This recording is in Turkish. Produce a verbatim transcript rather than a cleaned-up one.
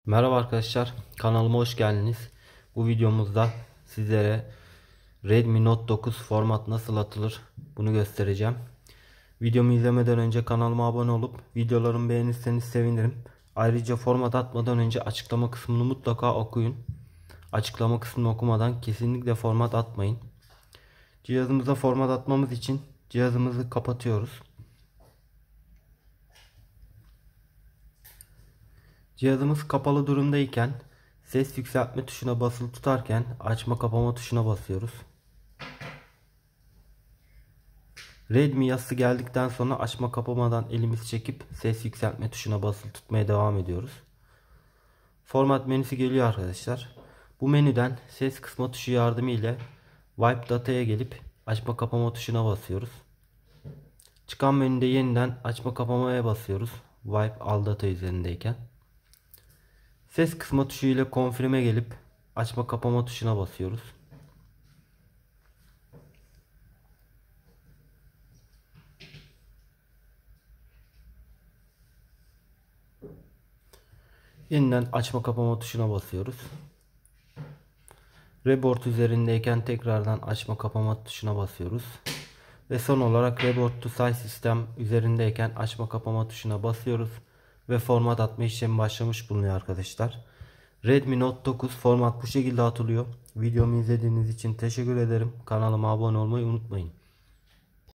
Merhaba arkadaşlar, kanalıma hoş geldiniz. Bu videomuzda sizlere Redmi Note dokuz format nasıl atılır bunu göstereceğim. Videomu izlemeden önce kanalıma abone olup videolarımı beğenirseniz sevinirim. Ayrıca format atmadan önce açıklama kısmını mutlaka okuyun. Açıklama kısmını okumadan kesinlikle format atmayın. Cihazımıza format atmamız için cihazımızı kapatıyoruz. Cihazımız kapalı durumdayken ses yükseltme tuşuna basılı tutarken açma kapama tuşuna basıyoruz. Redmi yazısı geldikten sonra açma kapamadan elimizi çekip ses yükseltme tuşuna basılı tutmaya devam ediyoruz. Format menüsü geliyor arkadaşlar. Bu menüden ses kısma tuşu yardımı ile Wipe Data'ya gelip açma kapama tuşuna basıyoruz. Çıkan menüde yeniden açma kapamaya basıyoruz. Wipe All Data üzerindeyken. Ses kısma tuşu ile konfirme gelip açma kapama tuşuna basıyoruz. Yeniden açma kapama tuşuna basıyoruz. Reboot üzerindeyken tekrardan açma kapama tuşuna basıyoruz. Ve son olarak Reboot to Size System üzerindeyken açma kapama tuşuna basıyoruz. Ve format atma işlemi başlamış bulunuyor arkadaşlar. Redmi Note dokuz format bu şekilde atılıyor. Videomu izlediğiniz için teşekkür ederim. Kanalıma abone olmayı unutmayın.